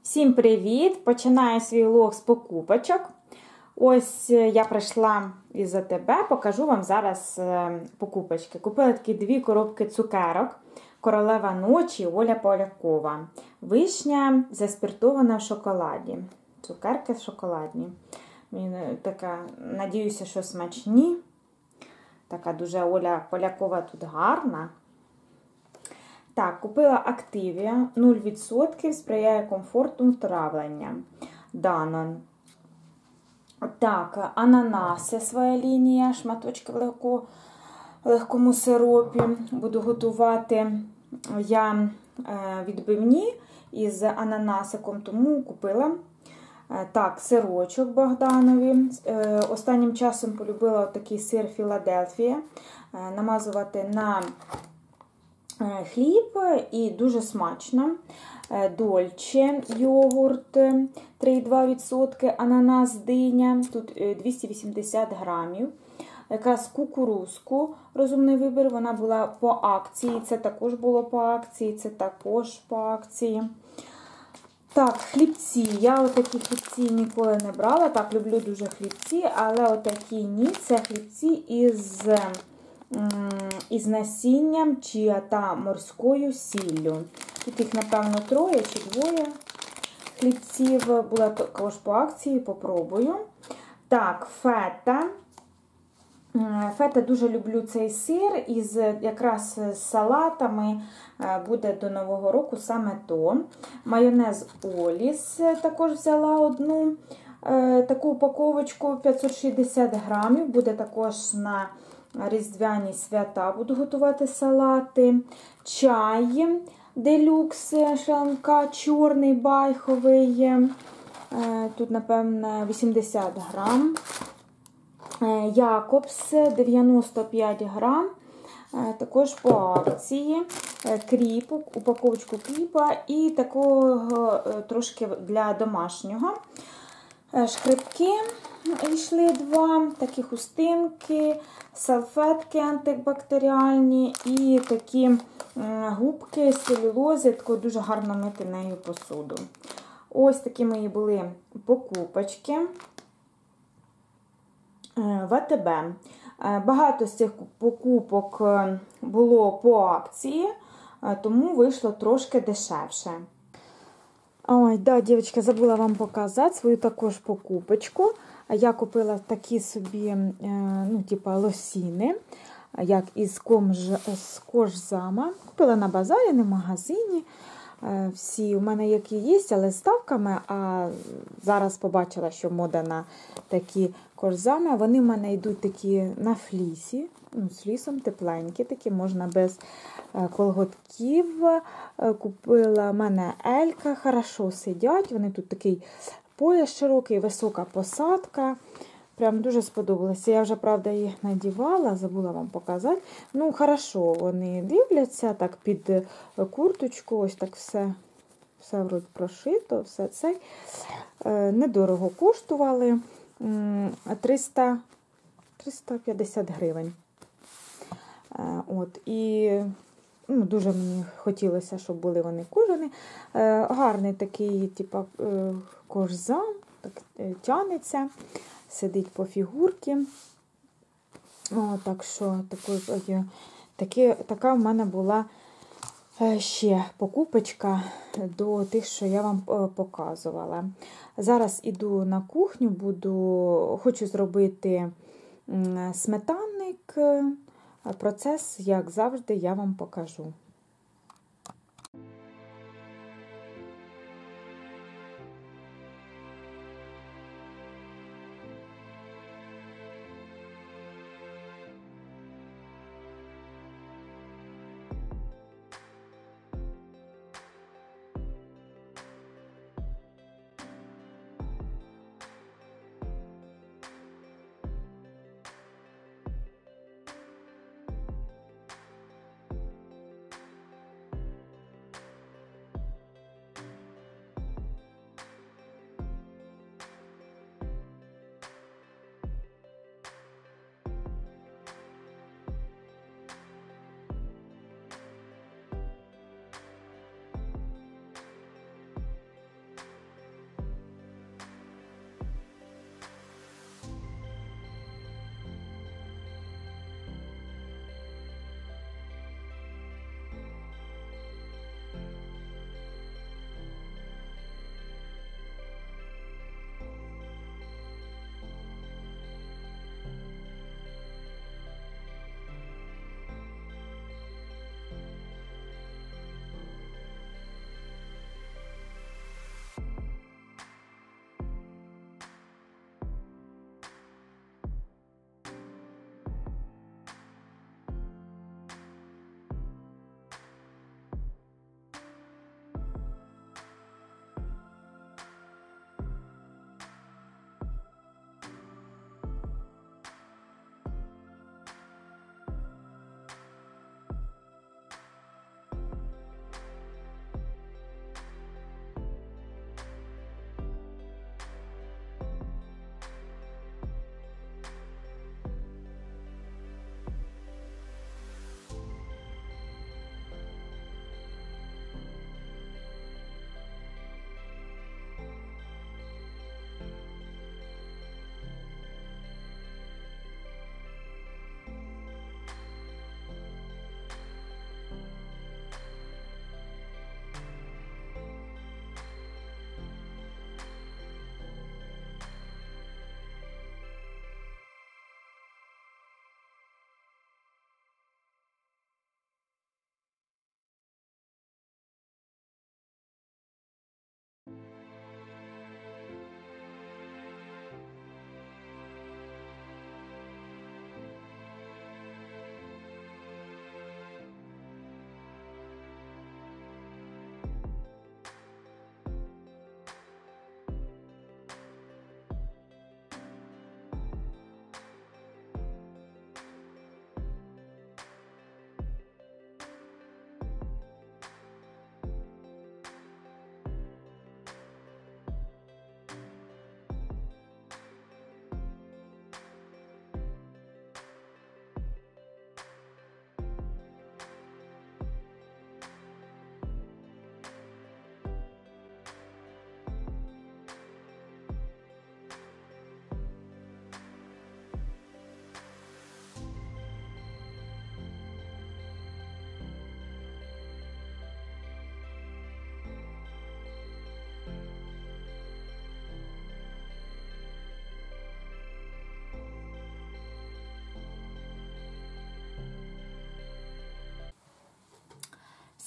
Всім привіт! Починаю свій влог з покупочок. Ось я прийшла із АТБ, покажу вам зараз покупочки. Купила такі 2 коробки цукерок. Королева ночі Оля Полякова. Вишня заспиртована в шоколаді. Цукерки шоколадні. Така, надіюся, що смачні. Така дуже Оля Полякова тут гарна. Так, купила Активія, 0%, сприяє комфорту травлення. Данон. Так, ананаси, своя лінія, шматочки в легкому сиропі. Буду готувати я відбивні із ананасиком, тому купила. Так, сирочок Богданові. Останнім часом полюбила такий сир Філадельфія. Намазувати на хліб і дуже смачно. Дольче йогурт 3,2%, ананас диня, тут 280 грамів. Якраз кукурузку розумний вибір, вона була по акції, це також було по акції, це також по акції. Так, хлібці. Я отакі хлібці ніколи не брала, так, люблю дуже хлібці, але отакі ні, це хлібці із насінням чиа та морською сіллю. Тут їх, напевно, 3 чи 2 хлібців. Була також по акції, попробую. Так, фета. Фета, дуже люблю цей сир, із якраз з салатами буде до Нового року саме то. Майонез Оліс також взяла одну таку упаковочку 560 грамів, буде також на різдвяні свята, буду готувати салати. Чай делюкс ШЛНК, чорний байховий, тут, напевно, 80 грам. Якобс 95 грам, також по акції. Кріп, упаковочку кріпа і такого трошки для домашнього. Шкрипки йшли 2, такі хустинки, салфетки антибактеріальні і такі губки з целюлози, такою дуже гарно мити нею посуду. Ось такі мої були покупочки в АТБ. Багато з цих покупок було по акції, тому вийшло трошки дешевше. Ой, да, дівчатка, забула вам показати свою також покупочку. Я купила такі собі, ну, типа лосіни, як із кожзама. Купила на базарі, не в магазині. Всі у мене які є, але з ставками, а зараз побачила, що мода на такі кожзами. Вони в мене йдуть такі на флісі, ну, з флісом тепленькі, такі, можна без колготків. Купила в мене Елька, хорошо сидять, вони тут такий пояс широкий, висока посадка. Прям дуже сподобалося. Я вже, правда, їх надівала, забула вам показати. Ну, хорошо, вони дивляться, так під курточку, ось так все вроді прошито, все це. Недорого коштували, 350 гривень. От, і ну, дуже мені хотілося, щоб були вони кожані. Гарний такий, типу, кожзам, так тянеться. Сидить по фігурці. Так що така в мене була ще покупочка до тих, що я вам показувала. Зараз іду на кухню, хочу зробити сметанник. Процес, як завжди, я вам покажу.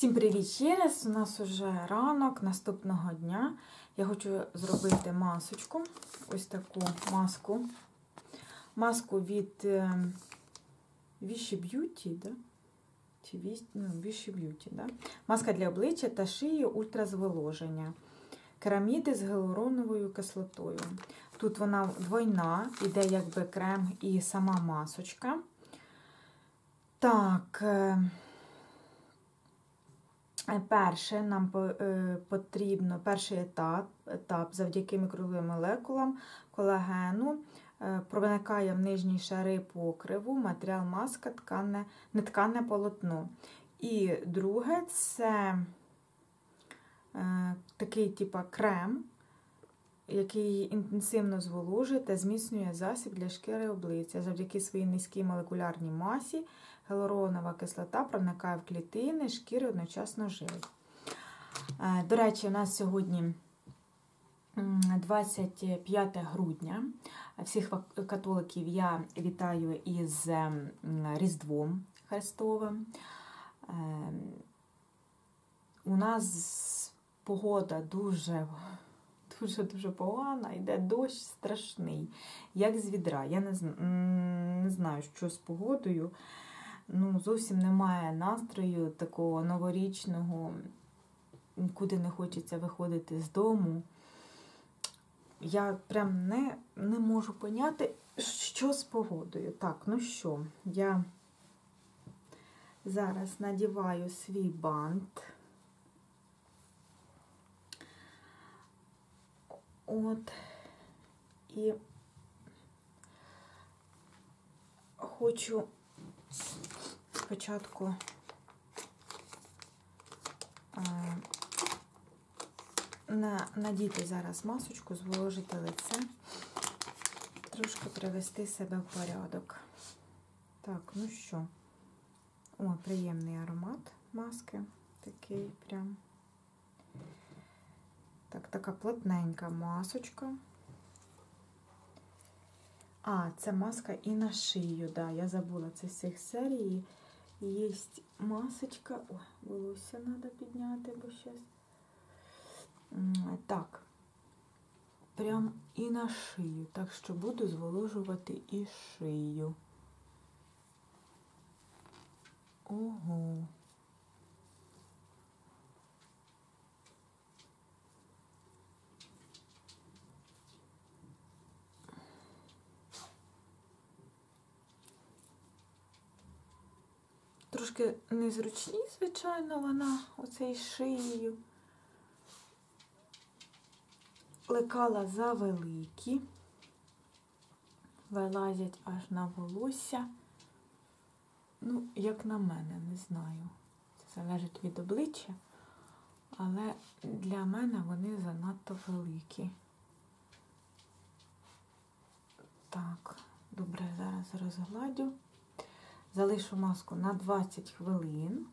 Всім привіт ще раз! У нас уже ранок наступного дня. Я хочу зробити масочку. Ось таку маску. Маску від Vichy Beauty, да? Чи Vichy Beauty, да? Маска для обличчя та шиї ультразволоження. Кераміди з гіалуроновою кислотою. Тут вона двойна, іде якби крем і сама масочка. Так, перше, нам потрібно перший етап завдяки мікромолекулам колагену проникає в нижні шари покриву, матеріал маска, нетканне полотно. І друге, це такий типу крем, який інтенсивно зволожує та зміцнює засіб для шкіри обличчя. Завдяки своїй низькій молекулярній масі гіалуронова кислота проникає в клітини, шкіри одночасно живить. До речі, у нас сьогодні 25 грудня. Всіх католиків я вітаю із Різдвом Христовим. У нас погода дуже погана, йде дощ страшний, як з відра. Я не знаю, що з погодою. Зовсім немає настрою такого новорічного, нікуди не хочеться виходити з дому. Я прям не можу поняти, що з погодою. Так, ну що, я зараз надіваю свій бант. І хочу спочатку надіти зараз масочку, зволожити лице, трошки привести себе в порядок. Так, ну що, приємний аромат маски, такий прям. Так, така плотненька масочка. Це маска і на шию, да, я забула, це з цих серій. Є масочка. Волосся треба підняти, бо зараз. Так, прям і на шию, так що буду зволожувати і шию. Ого. Трошки незручні, звичайно, вона оцей шиєю. Лекала завеликі, вилазять аж на волосся. Як на мене, не знаю. Це залежить від обличчя, але для мене вони занадто великі. Так, добре, зараз розгладю. Залишу маску на 20 хвилин.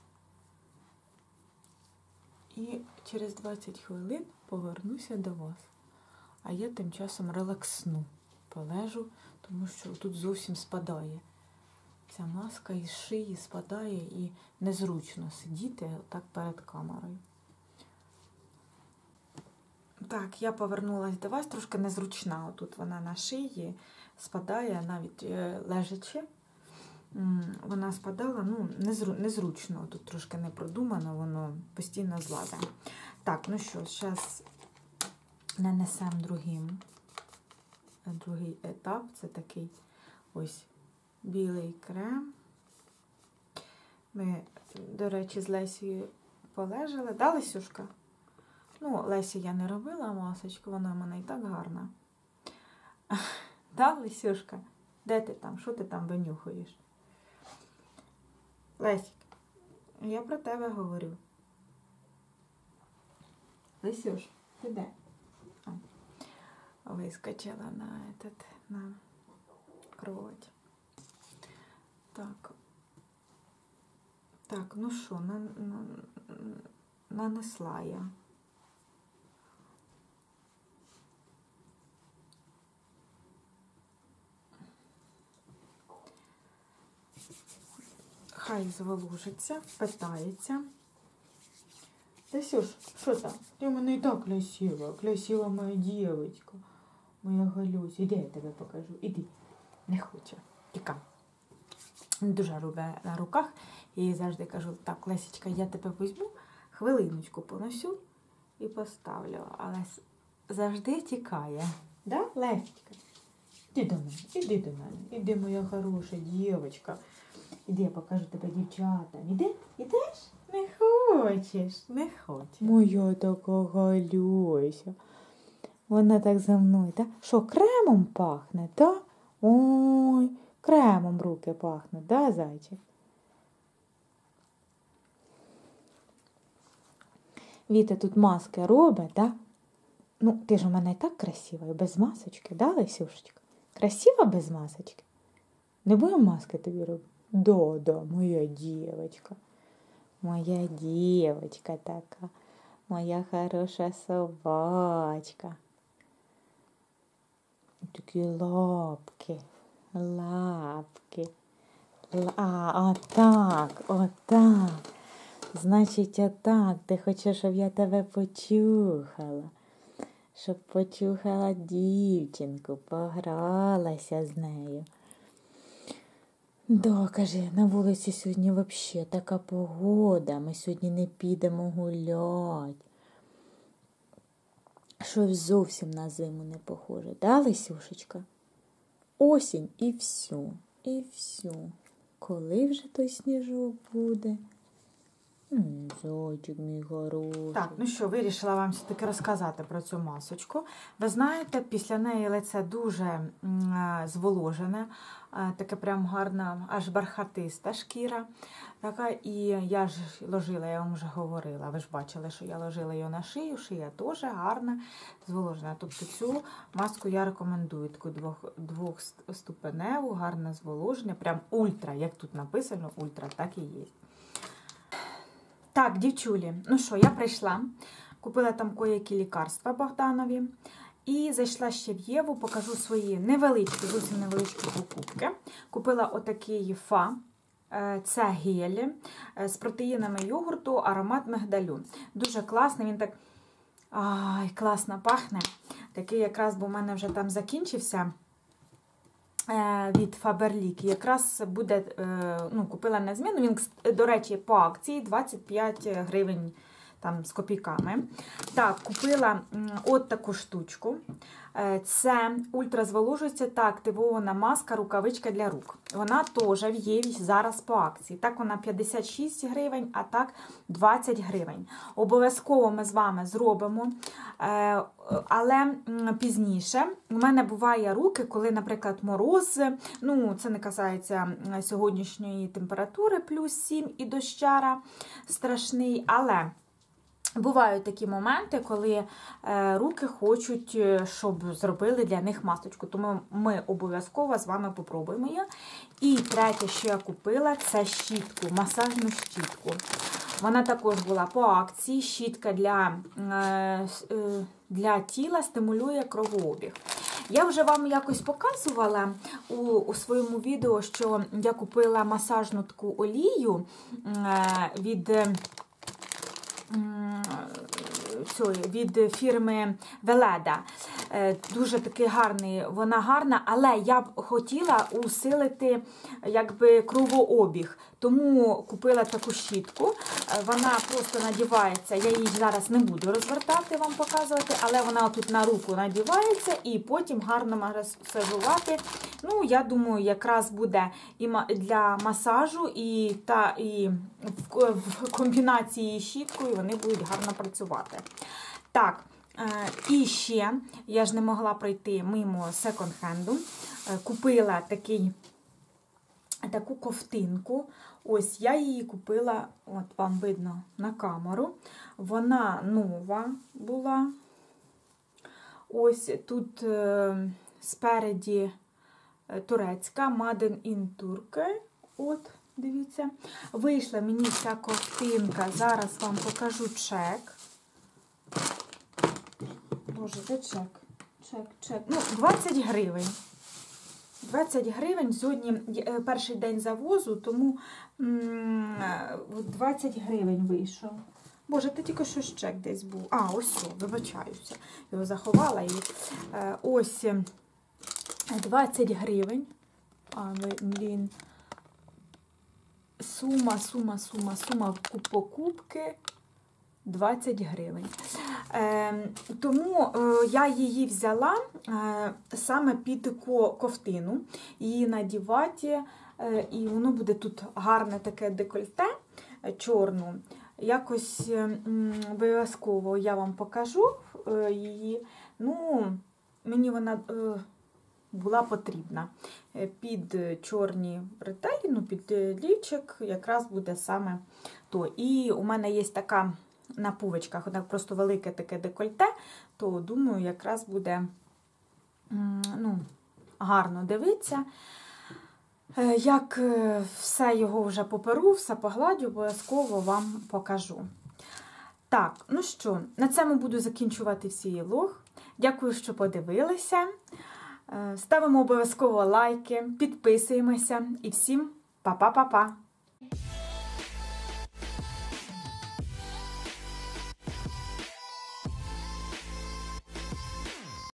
І через 20 хвилин повернуся до вас. А я тим часом релаксну, полежу, тому що тут зовсім спадає. Ця маска із шиї спадає і незручно сидіти так перед камерою. Так, я повернулася до вас, трошки незручна. Тут вона на шиї спадає, навіть лежачи. Вона спадала, незручно, тут трошки не продумано, воно постійно злазить. Так, ну що, зараз нанесемо другий етап, це такий ось білий крем. Ми, до речі, з Лесією полежали. Да, Лесюшка? Лесі я не робила масочку, вона в мене і так гарна. Да, Лесюшка? Де ти там? Що ти там винюхаєш? Лесік, я про тебе говорю. Лесюш, ти де? Вискочила на кровать. Так. Так, ну що, нанесла я. Хай зволожиться, впитається. Лесюш, що там? Ти в мене і так красива. Красива моя дівчинка. Моя Галюся. Іди, я тебе покажу. Іди. Не хоче. Тікай. Дуже любить на руках. Я їй завжди кажу, так, Лесечка, я тебе візьму, хвилиночку поносю і поставлю. Але завжди тікає. Да, Лесечка? Іди до мене, іди до мене. Іди, моя хороша дівчинка. Іди, я покажу тебе дівчатам. Іди? Ідеш? Не хочеш, не хочеш. Моя така Галюся. Вона так за мною, так? Що, кремом пахне, так? Ой, кремом руки пахнуть, да, зайчик? Віта тут маски робить, так? Ну, ти ж у мене і так красива, і без масочки, да, Лесюшечка? Красива без масочки? Не будемо маски тобі робити? Да, моя дівчинка. Моя дівчинка така. Моя хороша собачка. Такі лапки. Отак. Значить, отак. Ти хочеш, щоб я тебе почухала. Щоб почухала дівчинку, погралася з нею. Да, каже, на вулиці сьогодні взагалі така погода. Ми сьогодні не підемо гулять. Щось зовсім на зиму не похоже. Да, Лесюшечка? Осінь і всю. Коли вже той сніжок буде? Зайчик мій хороший. Так, ну що, вирішила вам все-таки розказати про цю масочку. Ви знаєте, після неї лице дуже зволожене, таке прям гарна, аж бархатиста шкіра. Така, і я ж ложила, я вам вже говорила, ви ж бачили, що я ложила її на шию, шия теж гарна, зволожена. Тобто цю маску я рекомендую, таку двохступеневу, гарне зволоження, прям ультра, як тут написано, ультра, так і є. Так, дівчулі, ну що, я прийшла, купила там кое-які лікарства Богданові і зайшла ще в Єву, покажу свої невеличкі, зовсім невеличкі покупки. Купила отакий фа, це гель з протеїнами йогурту, аромат мигдалю. Дуже класний, він так, класно пахне. Такий якраз, бо в мене вже там закінчився. Від Faberlic. Якраз буде, купила на зміну. Він, до речі, по акції 25 гривень там з копійками. Так, купила от таку штучку. Це ультразволожується та активована маска, рукавичка для рук. Вона теж в Єві зараз по акції. Так вона 56 гривень, а так 20 гривень. Обов'язково ми з вами зробимо, але пізніше. У мене буває руки, коли, наприклад, мороз, це не касається сьогоднішньої температури, плюс 7 і дощара страшний, але бувають такі моменти, коли руки хочуть, щоб зробили для них масочку. Тому ми обов'язково з вами попробуємо її. І третє, що я купила, це щітку, масажну щітку. Вона також була по акції. Щітка для тіла стимулює кровообіг. Я вже вам якось показувала у своєму відео, що я купила масажну таку олію від фірми Веледа. Дуже такий гарний, вона гарна, але я б хотіла усилити кровообіг. Тому купила таку щітку. Вона просто надівається, я її зараз не буду розвертати, вам показувати, але вона тут на руку надівається і потім гарно масажувати. Я думаю, якраз буде і для масажу, і в комбінації з щіткою вони будуть гарно працювати. Так, і ще, я ж не могла пройти мимо секонд-хенду, купила таку ковтинку. Ось я її купила, от вам видно на камеру. Вона нова була. Ось тут спереді турецька, Made in Turkey. От, дивіться. Вийшла мені ця ковтинка. Зараз вам покажу чек. Боже, де чек? Чек. 20 гривень. 20 гривень. Сьогодні перший день завозу, тому 20 гривень вийшов. Боже, ти тільки що ще десь був. А, ось, вибачаюся. Його заховала і ось 20 гривень. Блін. Сума покупки 20 гривень. Тому я її взяла саме під ковтину. Її надівати, і воно буде тут гарне таке декольте чорну. Якось обов'язково я вам покажу її. Ну, мені вона була потрібна. Під чорні бретелі, ну, під лівчик якраз буде саме то. І у мене є така на пувочках, вона просто велике таке декольте, то, думаю, якраз буде ну, гарно дивитися. Як все його вже поперу, все погладю, обов'язково вам покажу. Так, ну що, на цьому буду закінчувати свій влог. Дякую, що подивилися. Ставимо обов'язково лайки, підписуємося і всім па-па-па-па!